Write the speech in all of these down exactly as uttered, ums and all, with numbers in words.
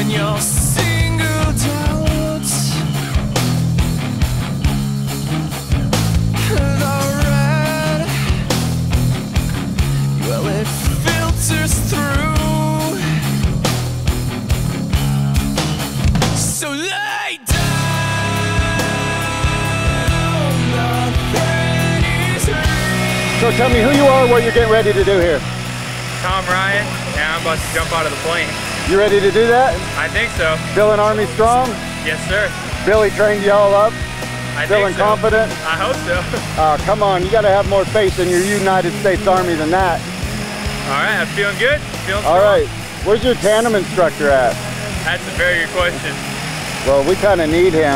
when you're singled out. The red, well, it filters through. So lay down, the thread is real. So tell me who you are, what you're getting ready to do here. Tom Ryan, and I'm about to jump out of the plane. You ready to do that? I think so. Feeling Army strong? Yes, sir. Billy trained you all up? I Feeling think so. confident? I hope so. Oh, come on, you gotta have more faith in your United States Army than that. All right, I'm feeling good. Feeling All strong. right, where's your tandem instructor at? That's a very good question. Well, we kind of need him.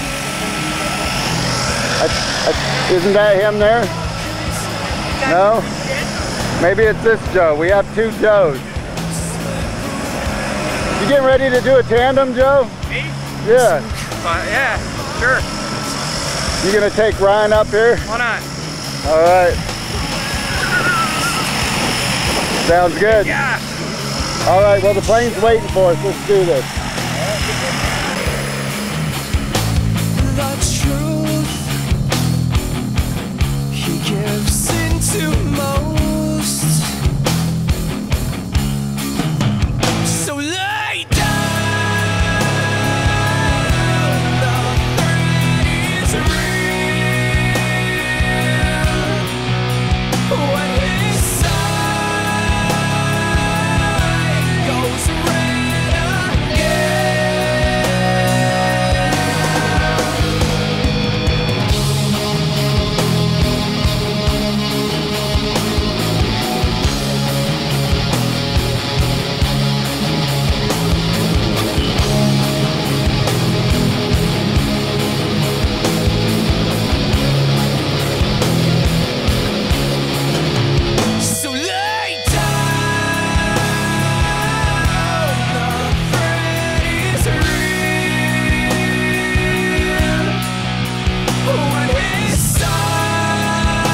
That's, that's, isn't that him there? No? Maybe it's this Joe. We have two Joes. You getting ready to do a tandem, Joe? Me? Yeah. Uh, yeah, sure. You gonna take Ryan up here? Why not? All right. Sounds good. Yeah. All right, well, the plane's waiting for us. Let's do this. The truth he gives into most. So lay down, the thread is real. When his side goes red again. So lay down, the thread is real. When his side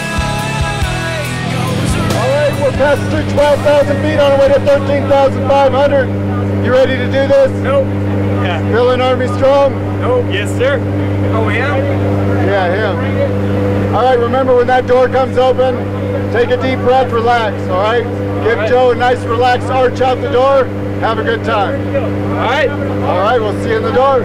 goes All right, we're passing through twelve thousand feet on our way to thirteen thousand five hundred. You ready to do this? Nope. Yeah. Feeling Army strong? Nope. Yes, sir. Oh, yeah? Yeah, him. All right, remember when that door comes open, take a deep breath, relax, all right? Give right. Joe a nice relaxed arch out the door. Have a good time. All right. All right, we'll see you in the door.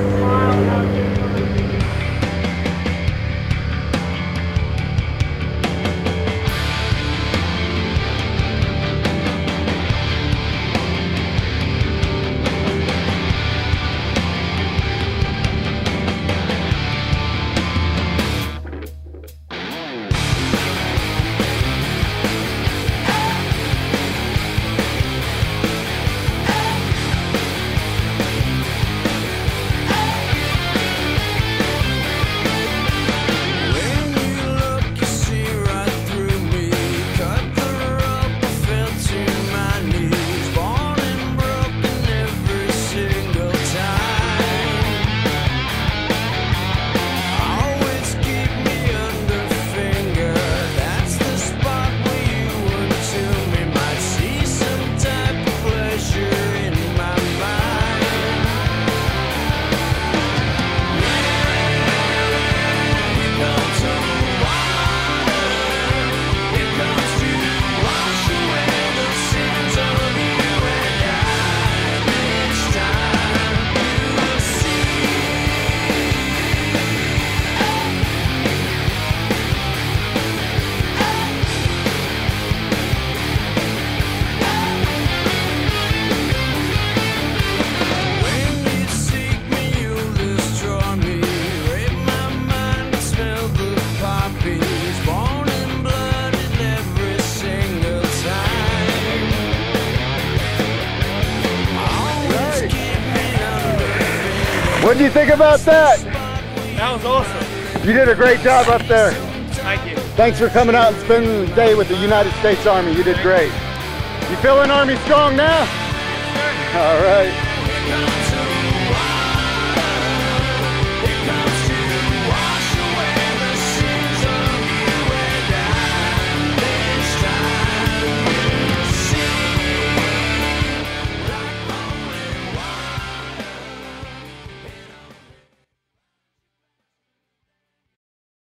When you look, you see right through me. Cut the rope, I fell to my knees. Born and broken every single time. Always keep me under finger. That's the spot where you were to me. Might see some type of pleasure in my mind. Here comes the water. Here comes to wash away the sins of you and I. This time you will see. When you seek me, you'll destroy me. Rape my mind and smell the poppies. Born and blooded every single time. Always keep me under. What do you think about that? That was awesome. You did a great job up there. Thank you. Thanks for coming out and spending the day with the United States Army. You did great. You feeling Army strong now? Yes, sir. All right.